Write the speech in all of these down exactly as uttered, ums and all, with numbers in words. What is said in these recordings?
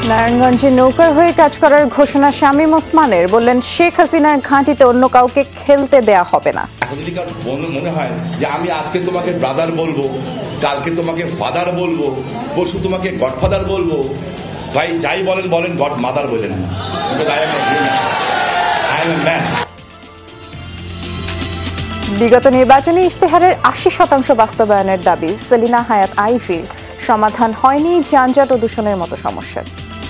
নারায়ণগঞ্জে নৌকার হয়ে কাজ করার ঘোষণা শামীম ওসমানের, বললেন শেখ হাসিনার ঘাঁটিতে অন্য কাউকে খেলতে দেয়া হবে না। এখন যদি কার মনে হয় যে আমি আজকে তোমাকে ব্রাদার বলবো, কালকে তোমাকে ফাদার বলবো, পরশু তোমাকে গডফাদার বলবো, ভাই যাই বলেন বলেন, গড মাদার বলেন না। বিগত নির্বাচনী ইশতেহারের আশি শতাংশ বাস্তবায়নের দাবি সেলিনা হায়াত আইফির, সমাধান হয়নি যানজট ও দূষণের মতো সমস্যার।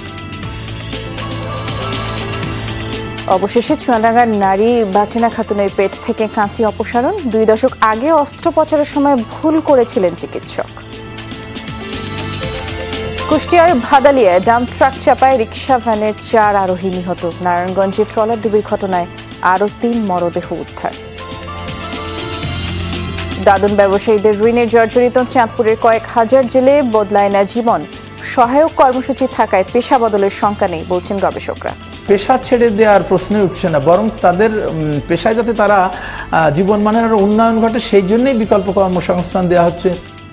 অবশেষে চুয়াডাঙ্গার নারী বাচিনা খাতুনের পেট থেকে কাঁচি অপসারণ, দুই দশক আগে অস্ত্রোপচারের সময় ভুল করেছিলেন চিকিৎসক। কুষ্টিয়ার ভাদালিয়ায় ডাম্প ট্রাক চাপায় রিকশা ভ্যানের চার আরোহী নিহত, নারায়ণগঞ্জে ট্রলার ডুবির ঘটনায় আরও তিন মরদেহ উদ্ধার। দাদন ব্যবসায়ীদের ঋণে জর্জরিত চাঁদপুরের কয়েক হাজার জেলে বদলায় না জীবন, সহায়ক কর্মসূচি থাকায় পেশা বদলের শঙ্কা নেই বলছেন গবেষকরা। পেশা ছেড়ে দেওয়ার প্রশ্নই উঠছে না, বরং তাদের পেশায় যাতে তারা জীবনমানের আরও উন্নয়ন ঘটে সেই জন্যই বিকল্প কর্মসংস্থান দেওয়া হচ্ছে।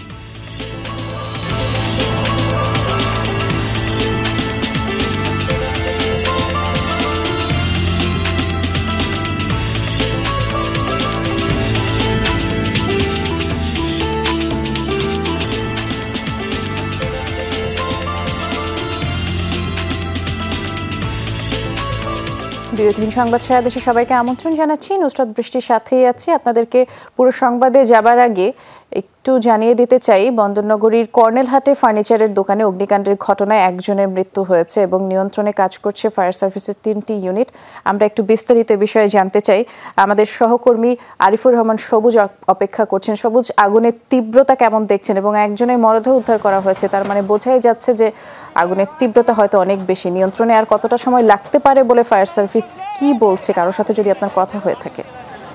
বিরোধী সংবাদ সারাদেশে সবাইকে আমন্ত্রণ জানাচ্ছি। নুসরাত বৃষ্টির সাথেই আছি। আপনাদেরকে পুরো সংবাদে যাবার আগে একটু জানিয়ে দিতে চাই, বন্দরনগরীর কর্নেলহাটে ফার্নিচারের দোকানে অগ্নিকাণ্ডের ঘটনায় একজনের মৃত্যু হয়েছে এবং নিয়ন্ত্রণে কাজ করছে ফায়ার সার্ভিসের তিনটি ইউনিট। আমরা একটু বিস্তারিত বিষয়ে জানতে চাই। আমাদের সহকর্মী আরিফুর রহমান সবুজ অপেক্ষা করছেন। সবুজ, আগুনের তীব্রতা কেমন দেখছেন? এবং একজনের মরদেহ উদ্ধার করা হয়েছে, তার মানে বোঝাই যাচ্ছে যে আগুনের তীব্রতা হয়তো অনেক বেশি। নিয়ন্ত্রণে আর কতটা সময় লাগতে পারে বলে ফায়ার সার্ভিস কি বলছে? কারোর সাথে যদি আপনার কথা হয়ে থাকে।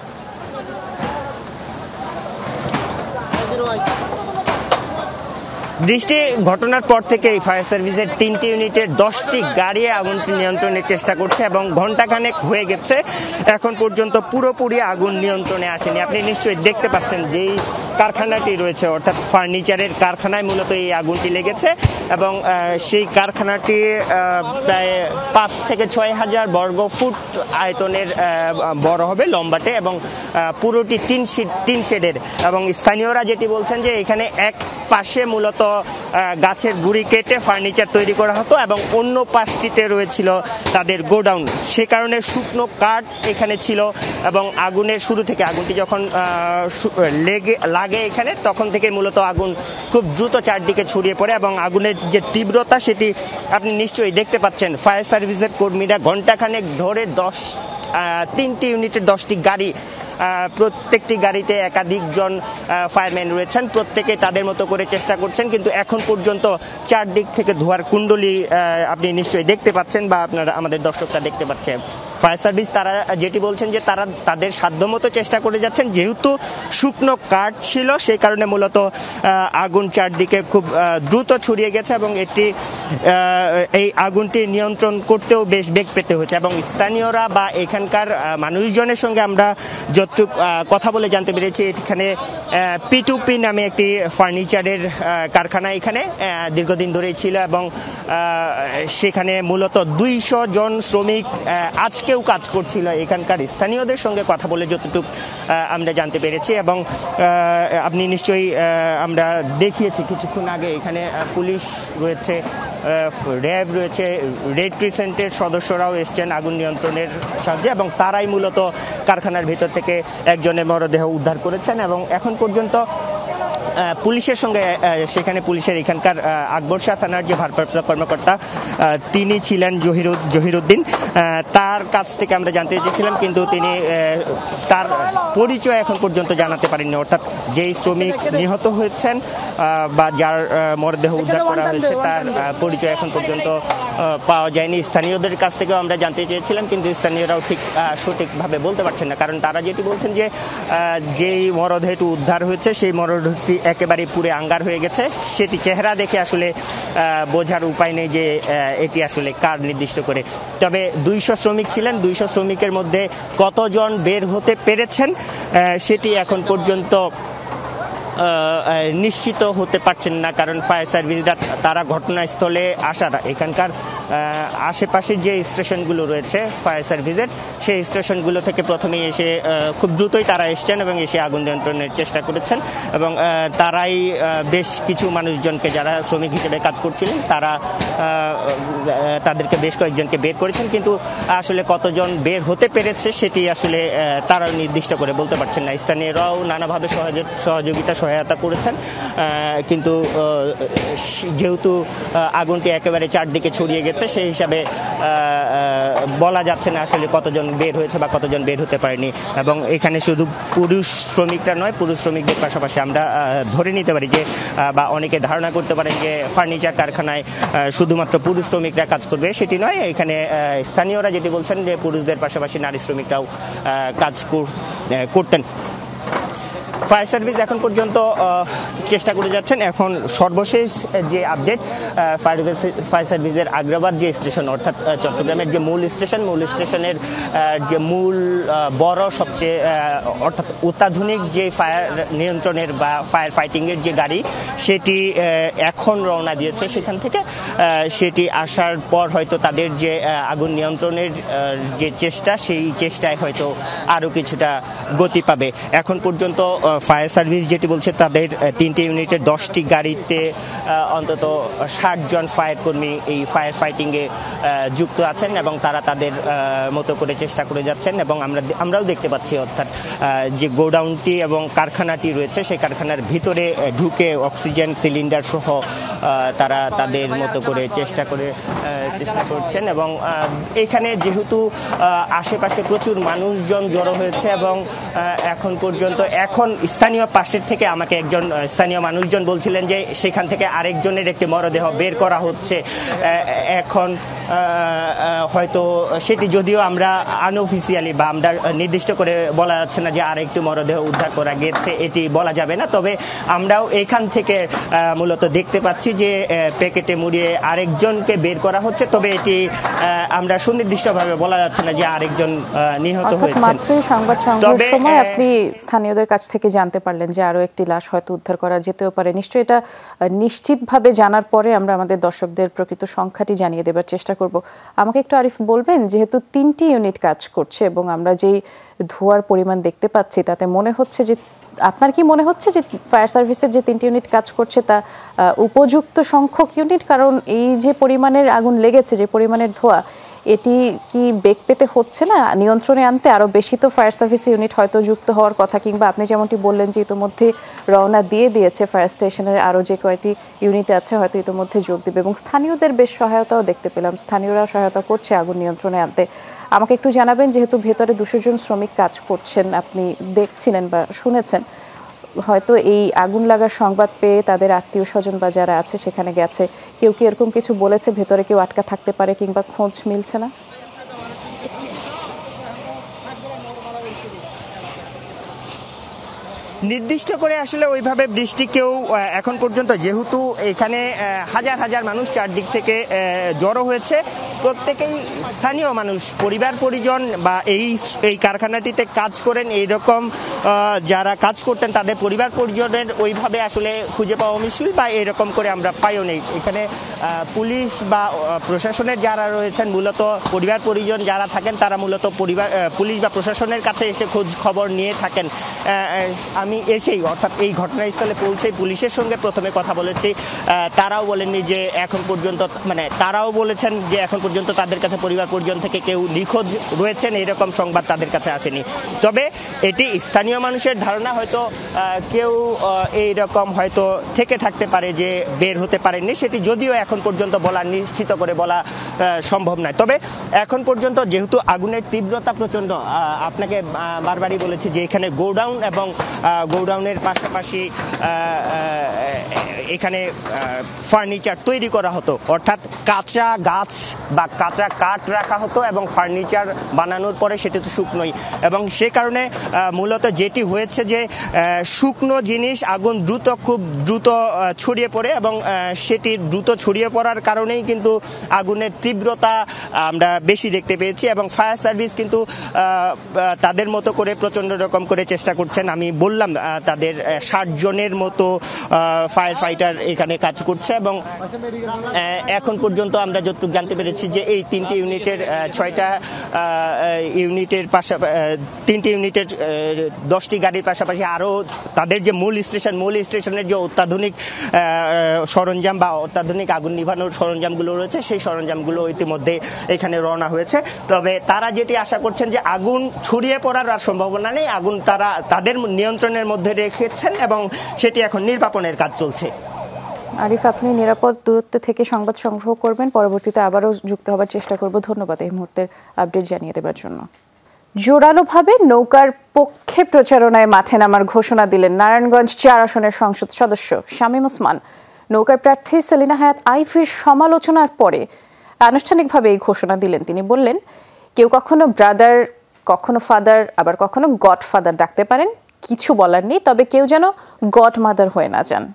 বৃষ্টি, ঘটনার পর থেকেই ফায়ার সার্ভিসের তিনটি ইউনিটের দশটি গাড়ি আগুন নিয়ন্ত্রণের চেষ্টা করছে এবং ঘণ্টাখানেক হয়ে গেছে, এখন পর্যন্ত পুরোপুরি আগুন নিয়ন্ত্রণে আসেনি। আপনি নিশ্চয়ই দেখতে পাচ্ছেন যেই কারখানাটি রয়েছে, অর্থাৎ ফার্নিচারের কারখানায় মূলত এই আগুনটি লেগেছে এবং সেই কারখানাটি প্রায় পাঁচ থেকে ছয় হাজার বর্গ ফুট আয়তনের বড় হবে লম্বাটে এবং পুরোটি তিন তিন শেডের। এবং স্থানীয়রা যেটি বলছেন যে এখানে এক পাশে মূলত গাছের গুঁড়ি কেটে ফার্নিচার তৈরি করা হতো এবং অন্য পাশটিতে রয়েছিল তাদের গোডাউন, সে কারণে শুকনো কাঠ এখানে ছিল এবং আগুনের শুরু থেকে আগুনটি যখন লেগে লাগে এখানে তখন থেকে মূলত আগুন খুব দ্রুত চারদিকে ছড়িয়ে পড়ে এবং আগুনের যে তীব্রতা সেটি আপনি নিশ্চয়ই দেখতে পাচ্ছেন। ফায়ার সার্ভিসের কর্মীরা ঘণ্টাখানেক ধরে দশ তিনটি ইউনিটের দশটি গাড়ি, প্রত্যেকটি গাড়িতে একাধিক জন ফায়ারম্যান রয়েছেন, প্রত্যেকে তাদের মতো করে চেষ্টা করছেন, কিন্তু এখন পর্যন্ত চারদিক থেকে ধোঁয়ার কুণ্ডলী আপনি নিশ্চয়ই দেখতে পাচ্ছেন বা আপনারা আমাদের দর্শকরা দেখতে পাচ্ছেন। ফায়ার সার্ভিস তারা যেটি বলছেন যে তারা তাদের সাধ্যমতো চেষ্টা করে যাচ্ছেন, যেহেতু শুকনো কাঠ ছিল সেই কারণে মূলত আগুন চারদিকে খুব দ্রুত ছড়িয়ে গেছে এবং এটি এই আগুনটি নিয়ন্ত্রণ করতেও বেশ বেগ পেতে হয়েছে। এবং স্থানীয়রা বা এখানকার মানুষজনের সঙ্গে আমরা যতটুকু কথা বলে জানতে পেরেছি, এখানে পি টু পি নামে একটি ফার্নিচারের কারখানা এখানে দীর্ঘদিন ধরেই ছিল এবং সেখানে মূলত দুইশো জন শ্রমিক আজ কেউ কাজ করছিল। এখানকার স্থানীয়দের সঙ্গে কথা বলে যতটুকু আমরা জানতে পেরেছি এবং আপনি নিশ্চয়ই আমরা দেখিয়েছি কিছুক্ষণ আগে এখানে পুলিশ রয়েছে, র্যাব রয়েছে, রেড ক্রিসেন্টের সদস্যরাও এসছেন আগুন নিয়ন্ত্রণের সাহায্যে এবং তারাই মূলত কারখানার ভিতর থেকে একজনের মরদেহ উদ্ধার করেছেন এবং এখন পর্যন্ত পুলিশের সঙ্গে সেখানে পুলিশের এখানকার আকবর শাহ থানার যে ভারপ্রাপ্ত কর্মকর্তা তিনি ছিলেন জহিরুদ জহিরুদ্দিন, তার কাছ থেকে আমরা জানতে চেয়েছিলাম কিন্তু তিনি তার পরিচয় এখন পর্যন্ত জানাতে পারেননি। অর্থাৎ যেই শ্রমিক নিহত হয়েছেন বা যার মরদেহ উদ্ধার করা হয়েছে তার পরিচয় এখন পর্যন্ত পাওয়া যায়নি। স্থানীয়দের কাছ থেকেও আমরা জানতে চেয়েছিলাম কিন্তু স্থানীয়রাও ঠিক সঠিকভাবে বলতে পারছেন না, কারণ তারা যেটি বলছেন যে যেই মরদেহটি উদ্ধার হয়েছে সেই মরদেহটি একেবারে পুরো আঙ্গার হয়ে গেছে, সেটি চেহারা দেখে আসলে বোঝার উপায় নেই যে এটি আসলে কার নির্দিষ্ট করে। তবে দুইশো শ্রমিক ছিলেন, দুইশো শ্রমিকের মধ্যে কতজন বের হতে পেরেছেন সেটি এখন পর্যন্ত নিশ্চিত হতে পারছেন না, কারণ ফায়ার সার্ভিসরা তারা ঘটনাস্থলে আসার এখানকার আশেপাশের যে স্টেশনগুলো রয়েছে ফায়ার সার্ভিসের, সেই স্টেশনগুলো থেকে প্রথমেই এসে খুব দ্রুতই তারা এসছেন এবং এসে আগুন নিয়ন্ত্রণের চেষ্টা করেছেন এবং তারাই বেশ কিছু মানুষজনকে যারা শ্রমিক হিসেবে কাজ করছিলেন তারা তাদেরকে বেশ কয়েকজনকে বের করেছেন, কিন্তু আসলে কতজন বের হতে পেরেছে সেটি আসলে তারা নির্দিষ্ট করে বলতে পারছেন না। স্থানীয়রাও নানাভাবে সহযোগিতা সহায়তা করেছেন, কিন্তু যেহেতু আগুনটি একেবারে চারদিকে ছড়িয়ে গেছে সেই হিসাবে বলা যাচ্ছে না আসলে কতজন বের হয়েছে বা কতজন বের হতে পারেনি। এবং এখানে শুধু পুরুষ শ্রমিকরা নয়, পুরুষ শ্রমিকদের পাশাপাশি আমরা ধরে নিতে পারি যে বা অনেকে ধারণা করতে পারেন যে ফার্নিচার কারখানায় শুধুমাত্র পুরুষ শ্রমিকরা কাজ করবে, সেটি নয়। এখানে স্থানীয়রা যেটি বলছেন যে পুরুষদের পাশাপাশি নারী শ্রমিকরাও কাজ করতেন। ফায়ার সার্ভিস এখন পর্যন্ত চেষ্টা করে যাচ্ছেন। এখন সর্বশেষ যে আপডেট, ফায়ার ফায়ার সার্ভিসের আগ্রাবাদ যে স্টেশন অর্থাৎ চট্টগ্রামের যে মূল স্টেশন, মূল স্টেশনের যে মূল বড় সবচেয়ে অর্থাৎ অত্যাধুনিক যে ফায়ার নিয়ন্ত্রণের বা ফায়ার ফাইটিংয়ের যে গাড়ি, সেটি এখন রওনা দিয়েছে সেখান থেকে। সেটি আসার পর হয়তো তাদের যে আগুন নিয়ন্ত্রণের যে চেষ্টা, সেই চেষ্টায় হয়তো আরও কিছুটা গতি পাবে। এখন পর্যন্ত ফায়ার সার্ভিস যেটি বলছে তাদের তিনটি ইউনিটের দশটি গাড়িতে অন্তত ষাট জন ফায়ার কর্মী এই ফায়ার ফাইটিংয়ে যুক্ত আছেন এবং তারা তাদের মতো করে চেষ্টা করে যাচ্ছেন। এবং আমরা আমরাও দেখতে পাচ্ছি অর্থাৎ যে গোডাউনটি এবং কারখানাটি রয়েছে সেই কারখানার ভিতরে ঢুকে অক্সিজেন সিলিন্ডার সহ তারা তাদের মতো করে চেষ্টা করে চেষ্টা করছেন। এবং এখানে যেহেতু আশেপাশে প্রচুর মানুষজন জড়ো হয়েছে এবং এখন পর্যন্ত এখন স্থানীয় পাশের থেকে আমাকে একজন স্থানীয় মানুষজন বলছিলেন যে সেখান থেকে আরেকজনের একটি মরদেহ বের করা হচ্ছে। এখন হয়তো সেটি যদিও আমরা আনঅফিসিয়ালি বা আমরা নির্দিষ্ট করে বলা যাচ্ছে না যে আরেকটি মরদেহ উদ্ধার করা গেছে, এটি বলা যাবে না। তবে আমরাও এখান থেকে মূলত দেখতে পাচ্ছি যে প্যাকেটে মুড়িয়ে আরেকজনকে বের করা হচ্ছে, তবে এটি আমরা সুনির্দিষ্টভাবে বলা যাচ্ছে না যে আরেকজন নিহত হয়েছেন। মাত্রই সংবাদ সংগ্রহের সময় আপনি স্থানীয়দের কাছ থেকে জানতে পারলেন যে আরো একটি লাশ হয়তো উদ্ধার করা যেতেও পারে। নিশ্চয়ই এটা নিশ্চিতভাবে জানার পরে আমরা আমাদের দর্শকদের প্রকৃত সংখ্যাটি জানিয়ে দেবার চেষ্টা করব। আমাকে একটু আরিফ বলবেন, যেহেতু তিনটি ইউনিট কাজ করছে এবং আমরা যেই ধোঁয়ার পরিমাণ দেখতে পাচ্ছি তাতে মনে হচ্ছে যে, আপনার কি মনে হচ্ছে যে ফায়ার সার্ভিসের যে তিনটি ইউনিট কাজ করছে তা উপযুক্ত সংখ্যক ইউনিট? কারণ এই যে পরিমাণের আগুন লেগেছে, যে পরিমাণের ধোঁয়া, এটি কি বেগ পেতে হচ্ছে না নিয়ন্ত্রণে আনতে? আরও বেশি তো ফায়ার সার্ভিস ইউনিট হয়তো যুক্ত হওয়ার কথা, কিংবা আপনি যেমনটি বললেন যে ইতিমধ্যে রওনা দিয়ে দিয়েছে ফায়ার স্টেশনের আরও যে কয়েকটি ইউনিট আছে হয়তো ইতিমধ্যে যোগ দেবে এবং স্থানীয়দের বেশ সহায়তাও দেখতে পেলাম, স্থানীয়রা সহায়তা করছে আগুন নিয়ন্ত্রণে আনতে। আমাকে একটু জানাবেন, যেহেতু ভেতরে দুশো জন শ্রমিক কাজ করছেন, আপনি দেখছিলেন বা শুনেছেন, হয়তো এই আগুন লাগার সংবাদ পেয়ে তাদের আত্মীয় স্বজন বা যারা আছে সেখানে গেছে, কেউ কি এরকম কিছু বলেছে ভেতরে কেউ আটকা থাকতে পারে কিংবা খোঁজ মিলছে না? নির্দিষ্ট করে আসলে ওইভাবে বৃষ্টি কেউ এখন পর্যন্ত, যেহেতু এখানে হাজার হাজার মানুষ চারদিক থেকে জড়ো হয়েছে, প্রত্যেকেই স্থানীয় মানুষ, পরিবার পরিজন বা এই এই কারখানাটিতে কাজ করেন এইরকম যারা কাজ করতেন তাদের পরিবার পরিজনের ওইভাবে আসলে খুঁজে পাওয়া মুশকিল বা এরকম করে আমরা পাইও নেই। এখানে পুলিশ বা প্রশাসনের যারা রয়েছেন, মূলত পরিবার পরিজন যারা থাকেন তারা মূলত পরিবার পুলিশ বা প্রশাসনের কাছে এসে খোঁজ খবর নিয়ে থাকেন। আমি এসেই অর্থাৎ এই ঘটনাস্থলে পৌঁছে পুলিশের সঙ্গে প্রথমে কথা বলেছি, তারাও বলেননি যে এখন পর্যন্ত, মানে তারাও বলেছেন যে এখন পর্যন্ত তাদের কাছে পরিবার পরিজন থেকে কেউ নিখোঁজ রয়েছেন এরকম সংবাদ তাদের কাছে আসেনি। তবে এটি স্থানীয় মানুষের ধারণা, হয়তো কেউ এইরকম হয়তো থেকে থাকতে পারে যে বের হতে পারেননি, সেটি যদিও এখন পর্যন্ত বলা, নিশ্চিত করে বলা সম্ভব নয়। তবে এখন পর্যন্ত যেহেতু আগুনের তীব্রতা প্রচণ্ড, আপনাকে বারবারই বলেছি যে এখানে গোডাউন এবং গোডাউনের পাশাপাশি এখানে ফার্নিচার তৈরি করা হতো, অর্থাৎ কাঁচা গাছ বা কাঁচা কাঠ রাখা হতো এবং ফার্নিচার বানানোর পরে সেটি তো শুকনোই, এবং সে কারণে মূলত যেটি হয়েছে যে শুকনো জিনিস আগুন দ্রুত খুব দ্রুত ছড়িয়ে পড়ে এবং সেটি দ্রুত ছড়িয়ে পড়ার কারণেই কিন্তু আগুনের তীব্রতা আমরা বেশি দেখতে পেয়েছি। এবং ফায়ার সার্ভিস কিন্তু তাদের মতো করে প্রচণ্ড রকম করে চেষ্টা করছেন। আমি বললাম তাদের ষাট জনের মতো ফায়ার ফাইটার এখানে কাজ করছে এবং এখন পর্যন্ত আমরা যতটুকু জানতে পেরেছি যে এই তিনটি ইউনিটের ছয়টা ইউনিটের পাশাপাশি তিনটি ইউনিটের দশটি গাড়ির পাশাপাশি আরও তাদের যে মূল স্টেশন মূল স্টেশনের যে অত্যাধুনিক সরঞ্জাম বা অত্যাধুনিক আগুন নিভানোর সরঞ্জামগুলো রয়েছে সেই সরঞ্জামগুলো ইতিমধ্যে এখানে রওনা হয়েছে। তবে তারা যেটি আশা করছেন যে আগুন ছড়িয়ে পড়ার আর সম্ভাবনা নেই, আগুন তারা তাদের নিয়ন্ত্রণের মধ্যে রেখেছেন এবং সেটি এখন নির্বাপনের কাজ চলছে। আরিফ, আপনি নিরাপদ দূরত্ব থেকে সংবাদ সংগ্রহ করবেন, পরবর্তীতে আবারও যুক্ত হবার চেষ্টা করব। ধন্যবাদ এই মুহূর্তের আপডেট জানিয়ে দেবার জন্য। জোরালোভাবে নৌকার পক্ষে প্রচারণায় মাঠে নামার ঘোষণা দিলেন নারায়ণগঞ্জ চার আসনের সংসদ সদস্য শামীম ওসমান। নৌকার প্রার্থী সেলিনা হায়াত আইফির সমালোচনার পরে আনুষ্ঠানিকভাবে এই ঘোষণা দিলেন তিনি। বললেন, কেউ কখনো ব্রাদার, কখনো ফাদার, আবার কখনো গড ফাদার ডাকতে পারেন, কিছু বলার নেই, তবে কেউ যেন গড মাদার হয়ে না যান।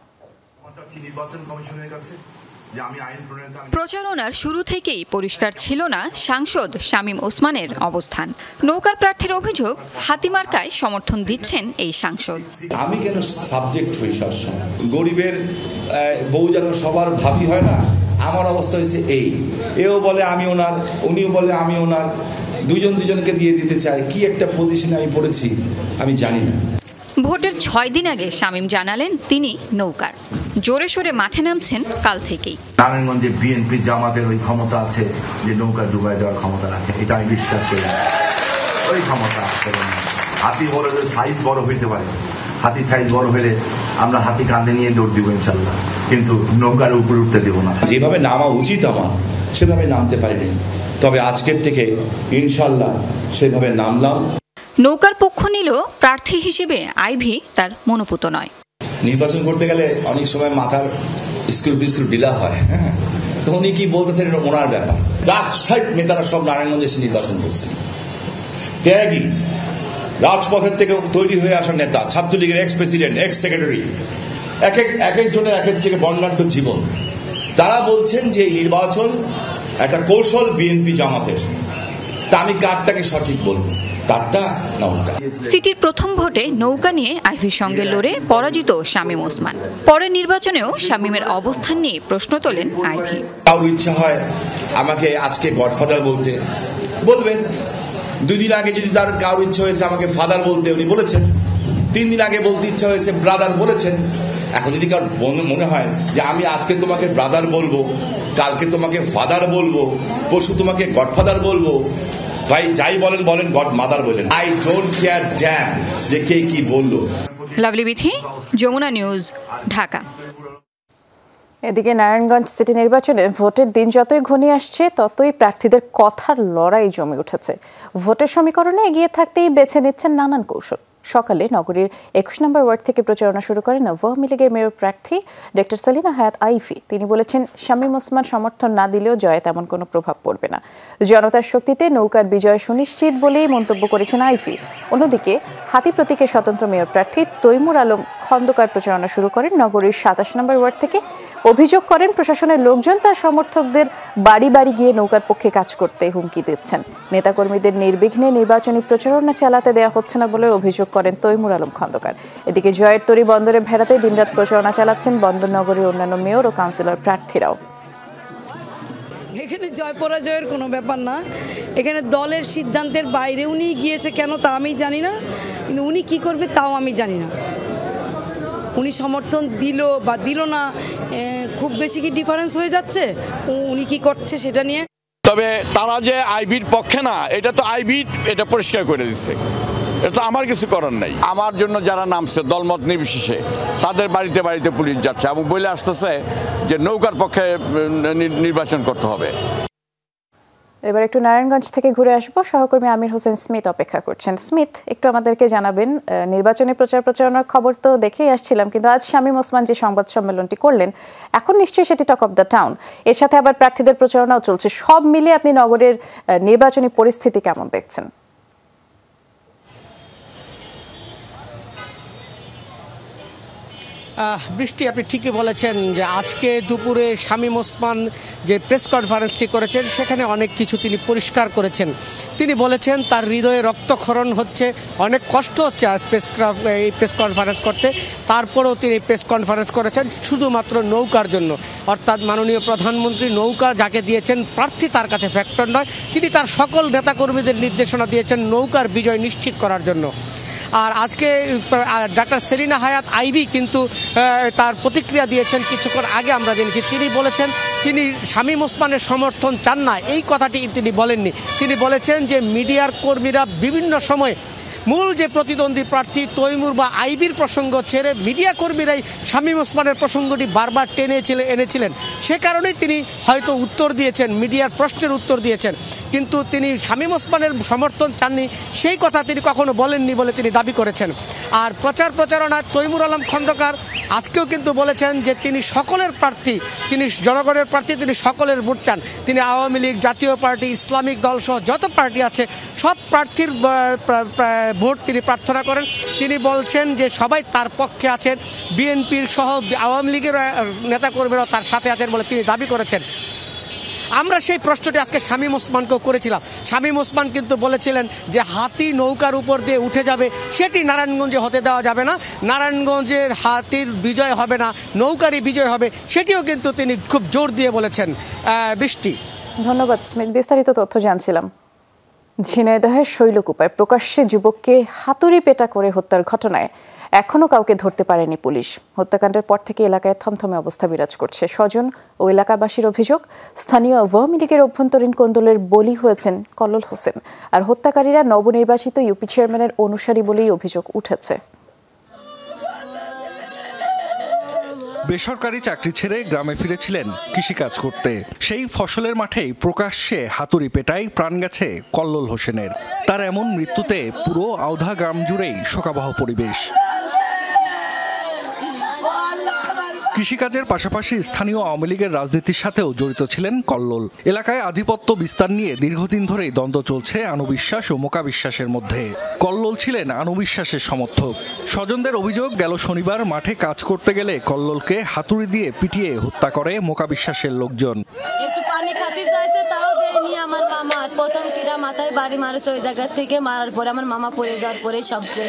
প্রচারণার শুরু থেকেই পরিষ্কার ছিল না সাংসদ শামীম ওসমানের অবস্থান। নৌকার প্রার্থীর অভিযোগ, হাতিমার্কায় সমর্থন দিচ্ছেন এই সাংসদ। আমি কেন সাবজেক্ট হই সবসময়? গরিবের বউ যেন সবার ভাবি হয় না, আমার অবস্থা হয়েছে এই। এও বলে আমি ওনার, উনিও বলে আমি ওনার, দুজন দুজনকে দিয়ে দিতে চায়। কি একটা পজিশনে আমি পড়েছি আমি জানি না। ভোটের ছয় দিন আগে শামীম জানালেন তিনি নৌকার। জোরে সোরে মাঠে নামছেন কাল থেকেই। নারায়ণগঞ্জে বিএনপি জামাতের ওই ক্ষমতা আছে যে নৌকা ডুবাই দেওয়ার ক্ষমতা রাখে, এটা আমি বিশ্বাস করি। ওই ক্ষমতা আছে। হাতি বড় সাইজ বড় হইতে পারে, হাতি সাইজ বড় হলে আমরা হাতি কাঁধে নিয়ে দৌড় দিব ইনশাল্লাহ, কিন্তু নৌকার উপরে উঠতে দেব না। যেভাবে নামা উচিত আমার সেভাবে নামতে পারিনি, তবে আজকের থেকে ইনশাল্লাহ সেভাবে নামলাম। নৌকার পক্ষ নিল প্রার্থী হিসেবে আইভি তার মনোপুত নয়। নির্বাচন করতে গেলে অনেক সময় মাথার স্ক্রু বিস্ক্রু ঢিলা হয়, হ্যাঁ, তো উনি কি বলতেছেন এটা ওনার ব্যাপার। ডাক সাইড নেতারা সব নারায়ণগঞ্জে এসে নির্বাচন করছেন, ত্যাগী, রাজপথের থেকে তৈরি হয়ে আসা নেতা, ছাত্রলীগের এক্স প্রেসিডেন্ট, এক্স সেক্রেটারি, এক এক এক একজনের এক এক থেকে বর্ণাঢ্য জীবন। তারা বলছেন যে এই নির্বাচন একটা কৌশল বিএনপি জামাতের। তা আমি কারটাকে সঠিক বলবো, কারটা নৌকা। সিটির প্রথম ভোটে নৌকা নিয়ে আইভির সঙ্গে লড়ে পরাজিত শামীম ওসমান। পরের নির্বাচনেও শামীমের অবস্থান নিয়ে প্রশ্ন তোলেন আইভি। কারোর ইচ্ছা হয় আমাকে আজকে গডফাদার বলতে, বলবেন। দুই দিন আগে যদি তার কারোর ইচ্ছা হয়েছে আমাকে ফাদার বলতে, উনি বলেছেন। তিন দিন আগে বলতে ইচ্ছা হয়েছে ব্রাদার, বলেছেন। এখন যদি কার মনে হয় যে আমি আজকে তোমাকে ব্রাদার বলবো, কালকে তোমাকে ফাদার বলবো, পরশু তোমাকে গডফাদার বলবো, ভাই যাই বলেন বলেন, গড মাদার বলেন। আই ডোন্ট কেয়ার ড্যাম যে কে কি বললো। লাভলি বিথি, যমুনা নিউজ, ঢাকা। এদিকে নারায়ণগঞ্জ সিটি নির্বাচনে ভোটের দিন যতই ঘনিয়ে আসছে ততই প্রার্থীদের কথার লড়াই জমে উঠেছে। ভোটের সমীকরণে এগিয়ে থাকতেই বেছে নিচ্ছেন নানান কৌশল। সকালে নগরীর একুশ নম্বর ওয়ার্ড থেকে প্রচারণা শুরু করেন আওয়ামী লীগের মেয়র প্রার্থী ডক্টর সেলিনা হায়াত আইফি। তিনি বলেছেন, শামীম ওসমান সমর্থন না দিলেও জয়ে তেমন কোনো প্রভাব পড়বে না। জনতার শক্তিতে নৌকার বিজয় সুনিশ্চিত বলেই মন্তব্য করেছেন আইফি। অন্যদিকে হাতি প্রতীকের স্বতন্ত্র মেয়র প্রার্থী তৈমুর আলম খন্দকার প্রচারণা শুরু করেন নগরীর সাতাশ নম্বর ওয়ার্ড থেকে। অভিযোগ করেন, প্রশাসনের লোকজন তার সমর্থকদের বাড়ি বাড়ি গিয়ে নৌকার পক্ষে কাজ করতে হুমকি দিচ্ছেন। নেতাকর্মীদের নির্বিঘ্নে নির্বাচনী প্রচারণা চালাতে দেওয়া হচ্ছে না বলে অভিযোগ করেন তৈমুর আলম খন্দকার। এদিকে জয়ের তরি বন্দরে ভেড়াতে দিনরাত প্রচারণা চালাচ্ছেন বন্দরনগরীর অন্যান্য মেয়র ও কাউন্সিলর প্রার্থীরাও। এখানে জয় পরাজয়ের কোনো ব্যাপার না, এখানে দলের সিদ্ধান্তের বাইরে উনি গিয়েছে কেন তা আমি জানি না, কিন্তু উনি কি করবে তাও আমি জানি না। উনি সমর্থন দিল বা দিল না, খুব বেশি কি ডিফারেন্স হয়ে যাচ্ছে উনি কি করছে সেটা নিয়ে। তবে তারা যে আইবির পক্ষে না, এটা তো আইবি এটা পরিষ্কার করে দিচ্ছে, এটা তো আমার কিছু করার নাই। আমার জন্য যারা নামছে দলমত নির্বিশেষে তাদের বাড়িতে বাড়িতে পুলিশ যাচ্ছে এবং বলে আসতেছে যে নৌকার পক্ষে নির্বাচন করতে হবে। এবার একটু নারায়ণগঞ্জ থেকে ঘুরে আসবো, সহকর্মী আমির হোসেন স্মিথ অপেক্ষা করছেন। স্মিথ, একটু আমাদেরকে জানাবেন, নির্বাচনী প্রচার প্রচারণার খবর তো দেখেই আসছিলাম, কিন্তু আজ শামীম ওসমান যে সংবাদ সম্মেলনটি করলেন এখন নিশ্চয়ই সেটি টক অফ দ্য টাউন। এর সাথে আবার প্রার্থীদের প্রচারণাও চলছে। সব মিলিয়ে আপনি নগরের নির্বাচনী পরিস্থিতি কেমন দেখছেন? বৃষ্টি, আপনি ঠিকই বলেছেন যে আজকে দুপুরে শামীম ওসমান যে প্রেস কনফারেন্সটি করেছেন সেখানে অনেক কিছু তিনি পরিষ্কার করেছেন। তিনি বলেছেন তার হৃদয়ে রক্তক্ষরণ হচ্ছে, অনেক কষ্ট হচ্ছে আজ প্রেস এই প্রেস কনফারেন্স করতে, তারপরেও তিনি প্রেস কনফারেন্স করেছেন শুধুমাত্র নৌকার জন্য। অর্থাৎ মাননীয় প্রধানমন্ত্রী নৌকা যাকে দিয়েছেন প্রার্থী তার কাছে ফ্যাক্টর নয়, তিনি তার সকল নেতাকর্মীদের নির্দেশনা দিয়েছেন নৌকার বিজয় নিশ্চিত করার জন্য। আর আজকে ডাক্তার সেলিনা হায়াত আইভি কিন্তু তার প্রতিক্রিয়া দিয়েছেন কিছুক্ষণ আগে আমরা জেনেছি। তিনি বলেছেন তিনি শামীম ওসমানের সমর্থন চান না, এই কথাটি তিনি বলেননি। তিনি বলেছেন যে মিডিয়ার কর্মীরা বিভিন্ন সময় মূল যে প্রতিদ্বন্দ্বী প্রার্থী তৈমুর বা আইবির প্রসঙ্গ ছেড়ে মিডিয়া কর্মীরাই শামীম ওসমানের প্রসঙ্গটি বারবার টেনেছিলেন এনেছিলেন সে কারণেই তিনি হয়তো উত্তর দিয়েছেন, মিডিয়ার প্রশ্নের উত্তর দিয়েছেন, কিন্তু তিনি শামীম ওসমানের সমর্থন চাননি সেই কথা তিনি কখনো বলেননি বলে তিনি দাবি করেছেন। আর প্রচার প্রচারণায় তৈমুর আলম খন্দকার আজকেও কিন্তু বলেছেন যে তিনি সকলের প্রার্থী, তিনি জনগণের প্রার্থী, তিনি সকলের ভোট চান। তিনি আওয়ামী লীগ, জাতীয় পার্টি, ইসলামিক দল সহ যত পার্টি আছে সব প্রার্থীর ভোট তিনি প্রার্থনা করেন। তিনি বলছেন যে সবাই তার পক্ষে আছেন, বিএনপির সহ আওয়ামী লীগের নেতাকর্মীরাও তার সাথে আছেন বলে তিনি দাবি করেছেন। আমরা সেই প্রশ্নটি আজকে শামীম ওসমানকেও করেছিলাম। শামীম ওসমান কিন্তু বলেছিলেন যে হাতি নৌকার উপর দিয়ে উঠে যাবে, সেটি নারায়ণগঞ্জে হতে দেওয়া যাবে না, নারায়ণগঞ্জের হাতির বিজয় হবে না, নৌকারই বিজয় হবে, সেটিও কিন্তু তিনি খুব জোর দিয়ে বলেছেন। বৃষ্টি, ধন্যবাদ স্মিত, বিস্তারিত তথ্য জানছিলাম। ঝিনাইদহের শৈলকুপায় প্রকাশ্যে যুবককে হাতুড়ি পেটা করে হত্যার ঘটনায় এখনও কাউকে ধরতে পারেনি পুলিশ। হত্যাকাণ্ডের পর থেকে এলাকায় থমথমে অবস্থা বিরাজ করছে। স্বজন ও এলাকাবাসীর অভিযোগ, স্থানীয় আওয়ামী লীগের অভ্যন্তরীণ কোন্দলের বলি হয়েছেন কল্লোল হোসেন, আর হত্যাকারীরা নবনির্বাচিত ইউপি চেয়ারম্যানের অনুসারী বলেই অভিযোগ উঠেছে। বেসরকারি চাকরি ছেড়ে গ্রামে ফিরেছিলেন কৃষিকাজ করতে। সেই ফসলের মাঠেই প্রকাশ্যে হাতুড়ি পেটায় প্রাণ গেছে কল্লোল হোসেনের। তার এমন মৃত্যুতে পুরো আওধা গ্রাম জুড়েই শোকাবহ পরিবেশ। কৃষিকাজের পাশাপাশি স্থানীয় আওয়ামী লীগের রাজনীতির সাথেও জড়িত ছিলেন কল্লোল। এলাকায় আধিপত্য বিস্তার নিয়ে দীর্ঘদিন ধরেই দ্বন্দ্ব চলছে আনুবিশ্বাস ও মোকাবিশ্বাসের মধ্যে। কল্লোল ছিলেন আনুবিশ্বাসের সমর্থক। স্বজনদের অভিযোগ, গেল শনিবার মাঠে কাজ করতে গেলে কল্লোলকে হাতুড়ি দিয়ে পিটিয়ে হত্যা করে মোকাবিশ্বাসের লোকজন। একটু পানি খাতে চাইছে, তাও দেয়নি আমার মামা। প্রথম কিরা মাথায় বাড়ি মারেছে, ওই জায়গা থেকে মারার পরে আমার মামা পড়ে যাওয়ার পরে সবচেয়ে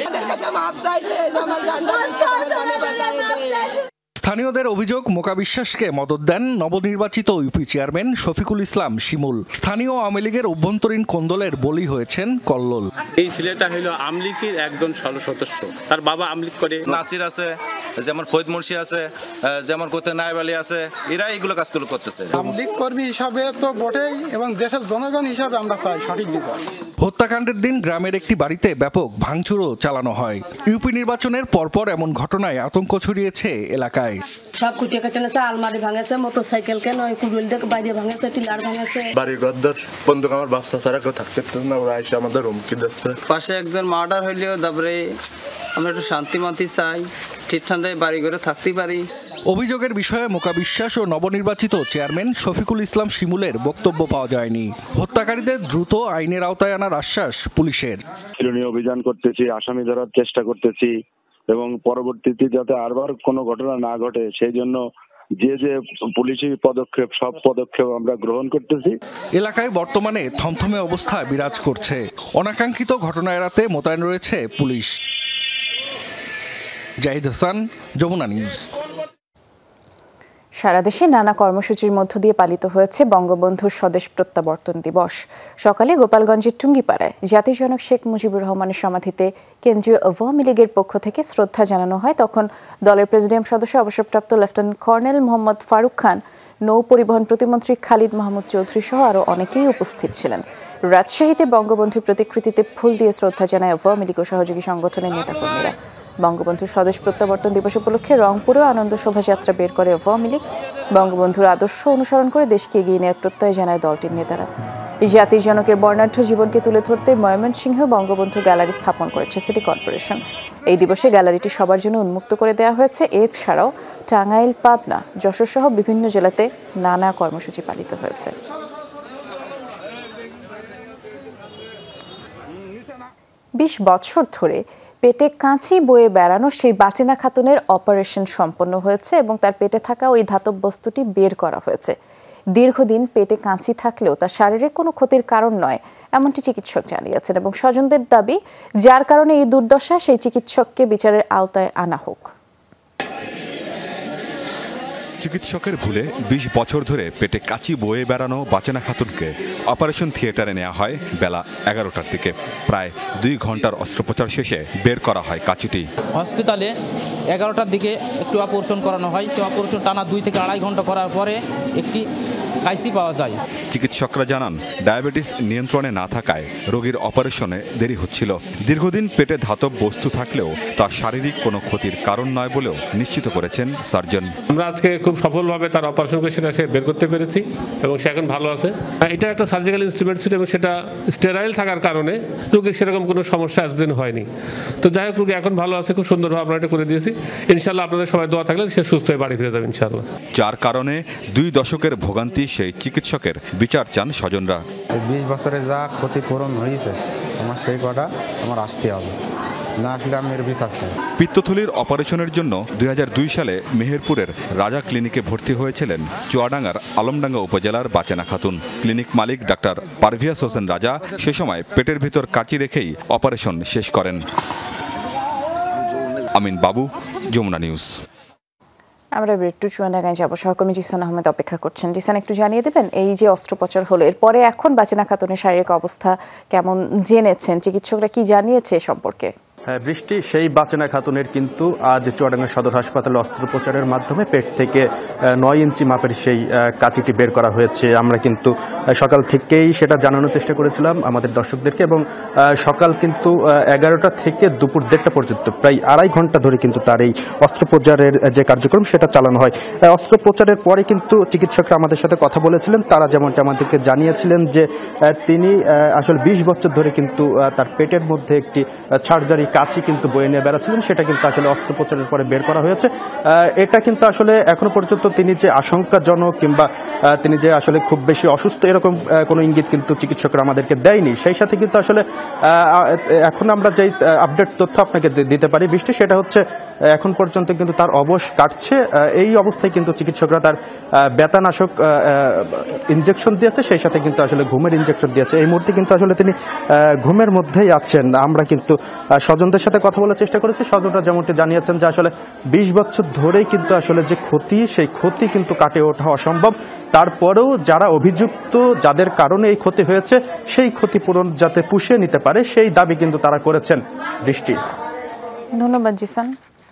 স্থানীয়দের অভিযোগ, মোকাবিশ্বাসকে মদত দেন নবনির্বাচিত ইউপি চেয়ারম্যান শফিকুল ইসলাম শিমুল। স্থানীয় আওয়ামী লীগের অভ্যন্তরীণ কোন্দলের বলি হয়েছেন কল্লোল। এই ছেলেটা হলো আওয়ামী লীগের একজন সদস্য, তার বাবা আওয়ামী লীগ করে। নাসির আছে, যেমন ফৈদ মুর্শি আছে, যেমন কোতে নায়েব আলী আছে, এরা এইগুলো কাজগুলো করতেছে। আওয়ামী লীগ কর্মী হিসাবে তো বটেই, এবং দেশের জনগণ হিসাবে আমরা চাই সঠিক বিচার। হত্যাকাণ্ডের দিন গ্রামের একটি বাড়িতে ব্যাপক ভাঙচুরও চালানো হয়। ইউপি নির্বাচনের পরপর এমন ঘটনায় আতঙ্ক ছড়িয়েছে এলাকায়। সব কুটিয়ে কেটেছে, আলমারি ভাঙেছে, মোটরসাইকেল কেন কুড়ুল দিয়ে বাইরে ভাঙেছে, টিলার ভাঙেছে। বাড়ির গদ্দার বন্ধু আমার বাচ্চা ছাড়া কেউ থাকতে না, ওরা এসে আমাদের হুমকি দিচ্ছে। পাশে একজন মার্ডার হইলেও তারপরে আমরা একটু শান্তি মান্তি চাই, ঠিক ঠান্ডায় বাড়ি ঘরে থাকতে পারি। অভিযোগের বিষয়ে মোকাবিশ্বাস ও নবনির্বাচিত চেয়ারম্যান শফিকুল ইসলাম শিমুলের বক্তব্য পাওয়া যায়নি। হত্যাকারীদের দ্রুত আইনের আওতায় আনার আশ্বাস পুলিশের। অভিযান করতেছি, আসামি ধরার চেষ্টা করতেছি, এবং পরবর্তীতে যাতে আরবার কোনো ঘটনা না ঘটে সেই জন্য যে যে পুলিশি পদক্ষেপ সব পদক্ষেপ আমরা গ্রহণ করতেছি। এলাকায় বর্তমানে থমথমে অবস্থা বিরাজ করছে। অনাকাঙ্ক্ষিত ঘটনা এড়াতে মোতায়েন রয়েছে পুলিশ। জাহিদ হাসান, যমুনা নিউজ। সারা দেশে নানা কর্মসূচির মধ্য দিয়ে পালিত হয়েছে বঙ্গবন্ধুর স্বদেশ প্রত্যাবর্তন দিবস। সকালে গোপালগঞ্জের টুঙ্গিপাড়ায় জাতির জনক শেখ মুজিবুর রহমানের সমাধিতে কেন্দ্রীয় আওয়ামী লীগের পক্ষ থেকে শ্রদ্ধা জানানো হয়। তখন দলের প্রেসিডিয়াম সদস্য অবসরপ্রাপ্ত লেফটেন্যান্ট কর্নেল মোহাম্মদ ফারুক খান, নৌ পরিবহন প্রতিমন্ত্রী খালিদ মাহমুদ চৌধুরী সহ আরও অনেকেই উপস্থিত ছিলেন। রাজশাহীতে বঙ্গবন্ধুর প্রতিকৃতিতে ফুল দিয়ে শ্রদ্ধা জানায় আওয়ামী লীগ ও সহযোগী সংগঠনের নেতাকর্মীরা। বঙ্গবন্ধুর স্বদেশ প্রত্যাবর্তন দিবস উপলক্ষে রংপুরেও আনন্দ শোভাযাত্রা বের করে আওয়ামী লীগ। বঙ্গবন্ধুর আদর্শ অনুসরণ করে দেশকে এগিয়ে নেওয়ার প্রত্যয় জানায় দলটির নেতারা। জাতির জনকের বর্ণাঢ্য জীবনকে তুলে ধরতে ময়মনসিংহে বঙ্গবন্ধু গ্যালারি স্থাপন করেছে সিটি কর্পোরেশন। এই দিবসে গ্যালারিটি সবার জন্য উন্মুক্ত করে দেওয়া হয়েছে। এছাড়াও টাঙ্গাইল, পাবনা, যশোর সহ বিভিন্ন জেলাতে নানা কর্মসূচি পালিত হয়েছে। বিশ বছর ধরে পেটে কাঁচি বয়ে বেড়ানো সেই বাচিনা খাতুনের অপারেশন সম্পন্ন হয়েছে এবং তার পেটে থাকা ওই ধাতব বস্তুটি বের করা হয়েছে। দীর্ঘদিন পেটে কাঁচি থাকলেও তা শারীরিক কোনো ক্ষতির কারণ নয় এমনটি চিকিৎসক জানিয়েছেন এবং স্বজনদের দাবি যার কারণে এই দুর্দশা সেই চিকিৎসককে বিচারের আওতায় আনা হোক। চিকিৎসকের ভুলে বিশ বছর ধরে পেটে কাঁচি বয়ে বেড়ানো বাচেনা খাতুনকে অপারেশন থিয়েটারে নেওয়া হয় বেলা এগারোটার দিকে। প্রায় দুই ঘন্টার অস্ত্রোপচার শেষে বের করা হয় কাঁচিটি। হসপিটালে এগারোটার দিকে একটু অপারেশন করানো হয়। সেই অপারেশন টানা দুই থেকে আড়াই ঘন্টা করার পরে একটি কাঁচি পাওয়া যায়। চিকিৎসকরা জানান ডায়াবেটিস নিয়ন্ত্রণে না থাকায় রোগীর অপারেশনে দেরি হচ্ছিল। দীর্ঘদিন পেটে ধাতব বস্তু থাকলেও তা শারীরিক কোনো ক্ষতির কারণ নয় বলেও নিশ্চিত করেছেন সার্জন। আমরা আজকে খুব সফলভাবে তার অপারেশন করে সেটা সে বের করতে পেরেছি এবং সে এখন ভালো আছে। এটা একটা সার্জিক্যাল ইনস্ট্রুমেন্ট ছিল এবং সেটা স্টেরাইল থাকার কারণে রোগীর সেরকম কোনো সমস্যা এতদিন হয়নি। তো যাই হোক, রোগী এখন ভালো আছে, খুব সুন্দরভাবে আমরা এটা করে দিয়েছি। ইনশাল্লাহ আপনাদের সবাই দোয়া থাকলে সে সুস্থ হয়ে বাড়ি ফিরে যাবে ইনশাল্লাহ। যার কারণে দুই দশকের ভোগান্তি সেই চিকিৎসকের বিচার চান স্বজনরা। বিশ বছরে যা ক্ষতিপূরণ হয়েছে আমার সেই কটা আমার আসতে হবে, না আসলে আমি এর বিচার চাই। পিত্তথলির অপারেশনের জন্য দুই হাজার দুই সালে মেহেরপুরের রাজা ক্লিনিকে ভর্তি হয়েছিলেন চুয়াডাঙ্গার আলমডাঙ্গা উপজেলার বাচেনা খাতুন। ক্লিনিক মালিক ডাক্তার পারভিয়াস হোসেন রাজা সে সময় পেটের ভিতর কাঁচি রেখেই অপারেশন শেষ করেন। আমিন বাবু, যমুনা নিউজ। আমরা একটু চুয়াডাঙ্গায় যাবো, সহকর্মী জিসান আহমেদ অপেক্ষা করছেন। জিসান, একটু জানিয়ে দেবেন এই যে অস্ত্রোপচার হলো এরপরে এখন বাচেনা খাতুনের শারীরিক অবস্থা কেমন জেনেছেন, চিকিৎসকরা কি জানিয়েছে সম্পর্কে? বৃষ্টি, সেই বাচেনা খাতুনের কিন্তু আজ চুয়াডাঙ্গা সদর হাসপাতালে অস্ত্রোপচারের মাধ্যমে পেট থেকে নয় ইঞ্চি মাপের সেই কাঁচিটি বের করা হয়েছে। আমরা কিন্তু সকাল থেকেই সেটা জানানোর চেষ্টা করেছিলাম আমাদের দর্শকদেরকে এবং সকাল কিন্তু এগারোটা থেকে দুপুর দেড়টা পর্যন্ত প্রায় আড়াই ঘন্টা ধরে কিন্তু তার এই অস্ত্রোপচারের যে কার্যক্রম সেটা চালানো হয়। অস্ত্রোপচারের পরে কিন্তু চিকিৎসকরা আমাদের সাথে কথা বলেছিলেন। তারা যেমনটা আমাদেরকে জানিয়েছিলেন যে তিনি আসলে বিশ বছর ধরে কিন্তু তার পেটের মধ্যে একটি সার্জারি কাঁচি কিন্তু বয়ে নিয়ে বেড়াচ্ছিলেন, সেটা কিন্তু আসলে অস্ত্রোপচারের পরে বের করা হয়েছে। এটা কিন্তু আসলে এখনো পর্যন্ত তিনি যে আশঙ্কাজনক কিংবা তিনি যে আসলে খুব বেশি অসুস্থ এরকম কোনো ইঙ্গিত কিন্তু চিকিৎসকরা আমাদেরকে দেয়নি। সেই সাথে কিন্তু আসলে এখন আমরা যেই আপডেট তথ্য আপনাকে দিতে পারি বৃষ্টি, সেটা হচ্ছে এখন পর্যন্ত কিন্তু তার অবশ কাটছে। এই অবস্থায় কিন্তু চিকিৎসকরা তার ব্যথানাশক ইনজেকশন দিয়েছে, সেই সাথে কিন্তু আসলে ঘুমের ইনজেকশন দিয়েছে। এই মুহূর্তে কিন্তু আসলে তিনি ঘুমের মধ্যেই আছেন। আমরা কিন্তু স্বজনদের সাথে কথা বলার চেষ্টা করেছি। স্বজনরা যেমনটি জানিয়েছেন যে আসলে বিশ বছর ধরেই কিন্তু আসলে যে ক্ষতি, সেই ক্ষতি কিন্তু কাটিয়ে ওঠা অসম্ভব। তারপরেও যারা অভিযুক্ত, যাদের কারণে এই ক্ষতি হয়েছে, সেই ক্ষতিপূরণ যাতে পুষিয়ে নিতে পারে সেই দাবি কিন্তু তারা করেছেন। দৃষ্টি, ধন্যবাদ জিসান।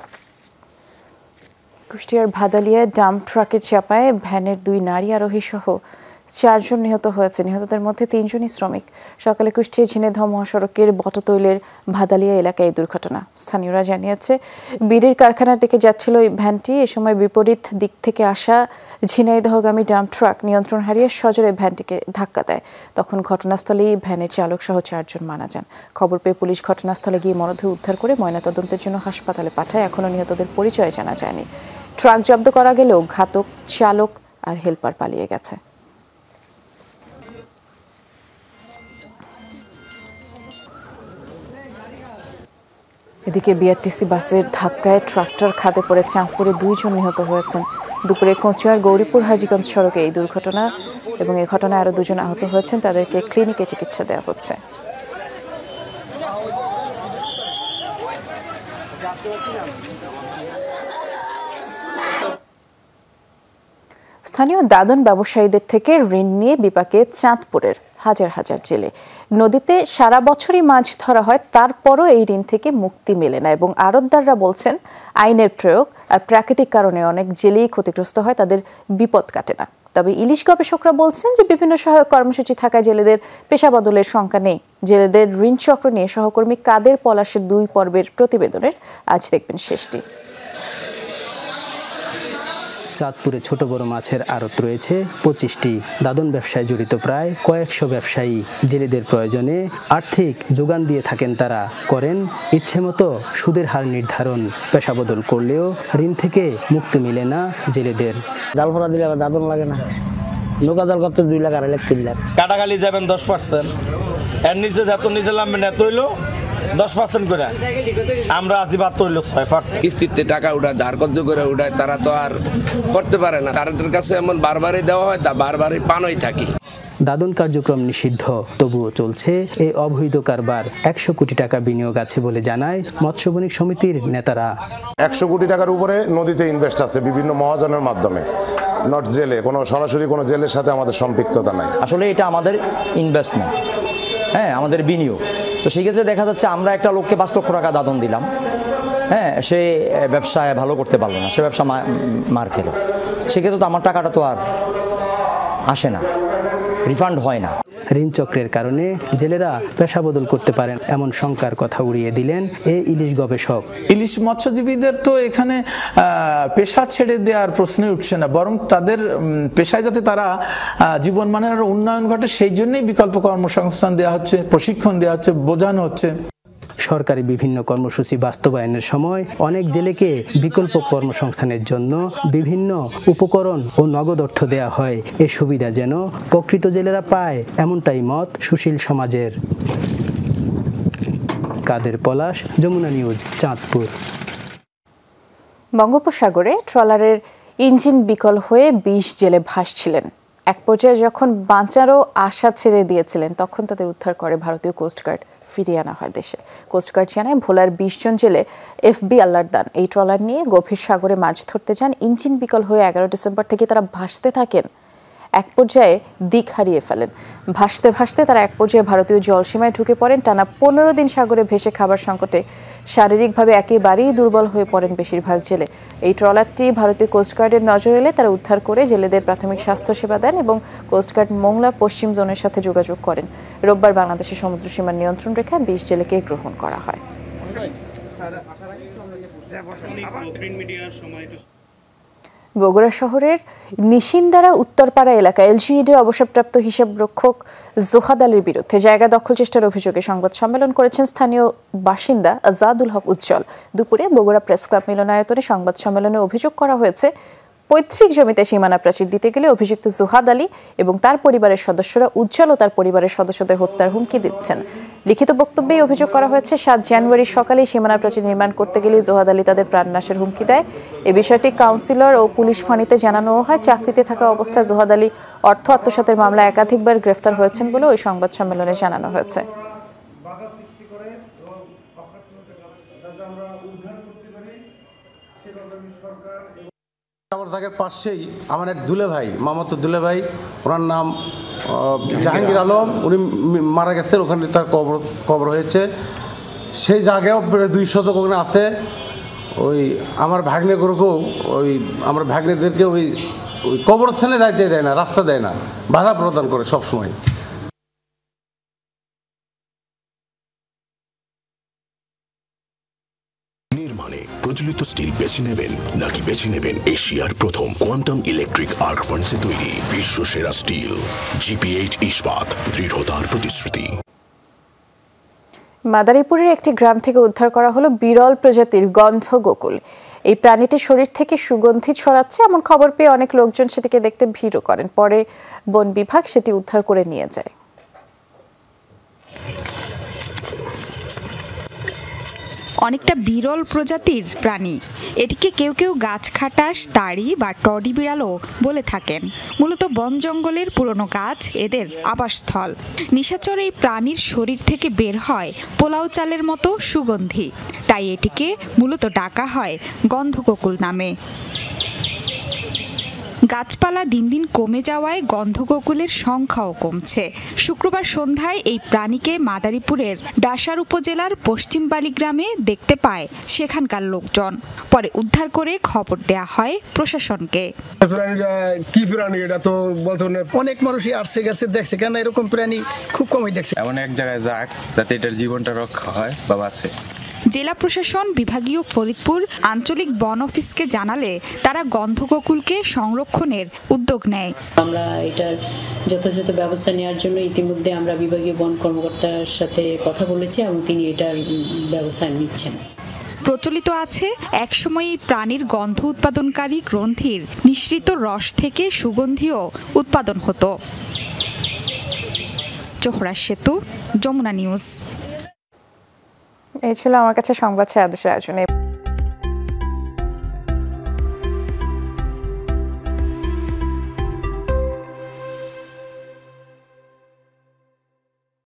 কুষ্টিয়ার ভাদালিয়ায় ডাম্প ট্রাকের চাপায় ভ্যানের দুই নারী আরোহী সহ চারজন নিহত হয়েছে। নিহতদের মধ্যে তিনজনই শ্রমিক। সকালে কুষ্টিয়া ঝিনেদহ মহাসড়কের বটতৈলের ভাদালিয়া এলাকায় এই দুর্ঘটনা। স্থানীয়রা জানিয়েছে বিড়ির কারখানার দিকে যাচ্ছিল এই ভ্যানটি। এ সময় বিপরীত দিক থেকে আসা ঝিনাইদহগামী ডাম্প ট্রাক নিয়ন্ত্রণ হারিয়ে সজোরে ভ্যানটিকে ধাক্কা দেয়। তখন ঘটনাস্থলেই ভ্যানের চালক সহ চারজন মারা যান। খবর পেয়ে পুলিশ ঘটনাস্থলে গিয়ে মরদেহ উদ্ধার করে ময়নাতদন্তের জন্য হাসপাতালে পাঠায়। এখনও নিহতদের পরিচয় জানা যায়নি। ট্রাক জব্দ করা গেলেও ঘাতক চালক আর হেলপার পালিয়ে গেছে। এদিকে বিআরটিসি বাসের ধাক্কায় ট্রাক্টর খাদে পড়ে চাঁদপুরে দুইজন নিহত হয়েছেন। দুপুরে কোচিয়ার গৌরীপুর হাজীগঞ্জ সড়কে এই দুর্ঘটনা এবং এই ঘটনায় আরও দুজন আহত হয়েছেন। তাদেরকে ক্লিনিকে চিকিৎসা দেওয়া হচ্ছে। স্থানীয় দাদন ব্যবসায়ীদের থেকে ঋণ নিয়ে বিপাকে চাঁদপুরের হাজার হাজার জেলে। নদীতে সারা বছরই মাছ ধরা হয়, তারপরও এই ঋণ থেকে মুক্তি মেলে না এবং আড়তদাররা বলছেন আইনের প্রয়োগ আর প্রাকৃতিক কারণে অনেক জেলেই ক্ষতিগ্রস্ত হয়, তাদের বিপদ কাটে না। তবে ইলিশ গবেষকরা বলছেন যে বিভিন্ন সহায়ক কর্মসূচি থাকায় জেলেদের পেশা বদলের শঙ্কা নেই। জেলেদের ঋণ চক্র নিয়ে সহকর্মী কাদের পলাশের দুই পর্বের প্রতিবেদনের আজ দেখবেন শেষটি। চাঁদপুরে ছোট বড় মাছের আড়ত রয়েছে পঁচিশটি। দাদন ব্যবসায় জড়িত প্রায় কয়েকশো ব্যবসায়ী। জেলেদের প্রয়োজনে আর্থিক যোগান দিয়ে থাকেন তারা। করেন ইচ্ছেমতো সুদের হার নির্ধারণ। পেশা বদল করলেও ঋণ থেকে মুক্তি মেলে না জেলেদের। জাল ফোড়া দিলে আবার দাদন লাগে না। নৌকা জাল করতে দুই লাখ আড়াই লাখ তিন লাখ। কাটাখালি যাবেন দশ পার্সেন্ট, এর নিচে যত নিচে নামবেন এত হইলো দশ পার্সেন্ট করে, আমরা আছি বাহাত্তর হইল ছয় পার্সেন্ট। কিস্তিতে টাকা উঠায়, ধার কর্জ করে উঠায়, তারা তো আর করতে পারে না। তাদের কাছে এমন বারবারই দেওয়া হয়, তা বারবারই পানই থাকি। দাদন কার্যক্রম নিষিদ্ধ, তবুও চলছে এই অবৈধ কারবার। একশো কোটি টাকা বিনিয়োগ আছে বলে জানায় মৎস্য বণিক সমিতির নেতারা। একশো কোটি টাকার উপরে নদীতে ইনভেস্ট আছে বিভিন্ন মহাজনের মাধ্যমে, নট জেলে, কোনো সরাসরি কোনো জেলের সাথে আমাদের সম্পৃক্ততা নাই। আসলে এটা আমাদের ইনভেস্টমেন্ট, হ্যাঁ, আমাদের বিনিয়োগ। তো সেই ক্ষেত্রে দেখা যাচ্ছে আমরা একটা লোককে পাঁচ লক্ষ টাকা দাদন দিলাম, হ্যাঁ, সে ব্যবসায় ভালো করতে পারলো না, সে ব্যবসা মার খেল, সেক্ষেত্রে তো আমার টাকাটা তো আর আসে না, রিফান্ড হয় না। ঋণ চক্রের কারণে জেলেরা পেশা বদল করতে পারেন এমন শঙ্কার কথা উড়িয়ে দিলেন এই ইলিশ গবেষক। ইলিশ মৎস্যজীবীদের তো এখানে পেশা ছেড়ে দেওয়ার প্রশ্নই উঠছে না, বরং তাদের পেশায় যাতে তারা জীবনমানের আরো উন্নয়ন ঘটে সেই জন্যই বিকল্প কর্মসংস্থান দেওয়া হচ্ছে, প্রশিক্ষণ দেওয়া হচ্ছে, বোঝানো হচ্ছে। সরকারি বিভিন্ন কর্মসূচি বাস্তবায়নের সময় অনেক জেলেকে বিকল্প কর্মসংস্থানের জন্য বিভিন্ন উপকরণ ও নগদ অর্থ দেয়া হয়। এ সুবিধা যেন প্রকৃত জেলেরা পায়, এমনটাই মত সুশীল সমাজের। কাদের পলাশ, যমুনা নিউজ, চাঁদপুর। বঙ্গোপসাগরে ট্রলারের ইঞ্জিন বিকল হয়ে বিশ জেলে ভাসছিলেন। এক পর্যায়ে যখন বাঁচারও আশা ছেড়ে দিয়েছিলেন, তখন তাদের উদ্ধার করে ভারতীয় কোস্টগার্ড, ফিরিয়ে আনা হয় দেশে। কোস্টগার্ড জানায় ভোলার বিশ জন জেলে এফবি আল্লাহর দান এই ট্রলার নিয়ে গভীর সাগরে মাছ ধরতে যান। ইঞ্জিন বিকল হয়ে এগারো ডিসেম্বর থেকে তারা ভাসতে থাকেন, এক পর্যায়ে দিক হারিয়ে ফেলেন। ভাসতে ভাসতে তারা এক পর্যায়ে ভারতীয় জলসীমায় ঢুকে পড়েন। টানা পনেরো দিন সাগরে ভেসে খাবার সংকটে শারীরিকভাবে একেবারেই দুর্বল হয়ে পড়েন বেশিরভাগ জেলে। এই ট্রলারটি ভারতীয় কোস্টগার্ডের নজর এলে তারা উদ্ধার করে জেলেদের প্রাথমিক স্বাস্থ্যসেবা দেন এবং কোস্টগার্ড মোংলা পশ্চিম জোনের সাথে যোগাযোগ করেন। রোববার বাংলাদেশের সমুদ্র সীমার নিয়ন্ত্রণ রেখা বিশ জেলেকে গ্রহণ করা হয়। বগুড়া শহরের নিশিন্দারা উত্তরপাড়া এলাকায় এলজিইডির অবসরপ্রাপ্ত হিসাবরক্ষক জোহাদ আলীর বিরুদ্ধে জায়গা দখল চেষ্টার অভিযোগে সংবাদ সম্মেলন করেছেন স্থানীয় বাসিন্দা আজাদুল হক উজ্জ্বল। দুপুরে বগুড়া প্রেস ক্লাব মিলনায়তনে সংবাদ সম্মেলনে অভিযোগ করা হয়েছে, পৈতৃক জমিতে সীমানা প্রাচীর দিতে গেলে অভিযুক্ত জোহাদ আলী এবং তার পরিবারের সদস্যরা উজ্জ্বল ও তার পরিবারের সদস্যদের হত্যার হুমকি দিচ্ছেন। লিখিত বক্তব্যে অভিযোগ করা হয়েছে, সাত জানুয়ারি সকালে সীমানা প্রাচীর নির্মাণ করতে গেলে জোহাদ আলী তাদের প্রাণনাশের হুমকি দেয়। এ বিষয়টি কাউন্সিলর ও পুলিশ ফাঁড়িতে জানানো হয়। চাকরিতে থাকা অবস্থায় জোহাদ আলী অর্থ আত্মসাতের মামলায় একাধিকবার গ্রেফতার হয়েছেন বলে ওই সংবাদ সম্মেলনে জানানো হয়েছে। থাকের পাশেই আমার এক দুলে ভাই, মামাতো দুলে ভাই, ওনার নাম জাহাঙ্গীর আলম, উনি মারা গেছেন, ওখানে তার কবর কবর হয়েছে। সেই জায়গায়ও দুই শতক ওখানে আছে। ওই আমার ভাগ্নেগুলোকেও ওই আমার ভাগ্নেদেরকে ওই ওই কবরস্থানে যাইতে দেয় না, রাস্তা দেয় না, বাধা প্রদান করে সবসময়। নির্মাণে প্রচলিত স্টিল বেছে নেবেন নাকি বেছে নেবেন এশিয়ার প্রথম কোয়ান্টাম ইলেকট্রিক আর্ক ফার্নেসে তৈরি বিশ্ব সেরা স্টিল জিপিএইচ ইস্পাত, দৃঢ়তার প্রতিশ্রুতি। মাদারীপুরের একটি গ্রাম থেকে উদ্ধার করা হলো বিরল প্রজাতির গন্ধ গোকুল। এই প্রাণীটি শরীর থেকে সুগন্ধি ছড়াচ্ছে এমন খবর পেয়ে অনেক লোকজন সেটিকে দেখতে ভিড়ও করেন। পরে বন বিভাগ সেটি উদ্ধার করে নিয়ে যায়। অনেকটা বিরল প্রজাতির প্রাণী। এটিকে কেউ কেউ গাছ খাটাস, তাড়ি বা টডি বিড়ালও বলে থাকেন। মূলত বন জঙ্গলের পুরনো গাছ এদের আবাসস্থল। নিশাচর এই প্রাণীর শরীর থেকে বের হয় পোলাও চালের মতো সুগন্ধি, তাই এটিকে মূলত ডাকা হয় গন্ধগোকুল নামে। গাছপালা দিন দিন কমে যাওয়ায় গন্ধগোকুলের সংখ্যাও কমছে। শুক্রবার সন্ধ্যায় এই প্রাণীকে মাদারীপুরের ডাসার উপজেলার পশ্চিম বালি গ্রামে দেখতে পায় সেখানকার লোকজন। পরে উদ্ধার করে খবর দেয়া হয় প্রশাসনকে। কি প্রাণী এটা তো বলতো না, অনেক মানুষই আসছে গেছে দেখছে, কেন এরকম প্রাণী খুব কমই দেখছে। এমন এক জায়গায় যাক যাতে এটার জীবনটা রক্ষা হয় বা বাঁচে। জেলা প্রশাসন বিভাগীয় ফরিদপুর আঞ্চলিক বন অফিসকে জানালে তারা গন্ধগোকুলকে সংরক্ষণের উদ্যোগ নেয়। আমরা এটার যথাযথ ব্যবস্থা নেওয়ার জন্য ইতিমধ্যে আমরা বিভাগীয় বন কর্মকর্তার সাথে কথা বলেছি এবং তিনি এটার ব্যবস্থা নিচ্ছেন। প্রচলিত আছে একসময় এই প্রাণীর গন্ধ উৎপাদনকারী গ্রন্থির নিঃসৃত রস থেকে সুগন্ধিও উৎপাদন হতো। জোহরা সেতু, যমুনা নিউজ। এই ছিল আমার কাছে সংবাদ সারাদেশের আয়োজনে।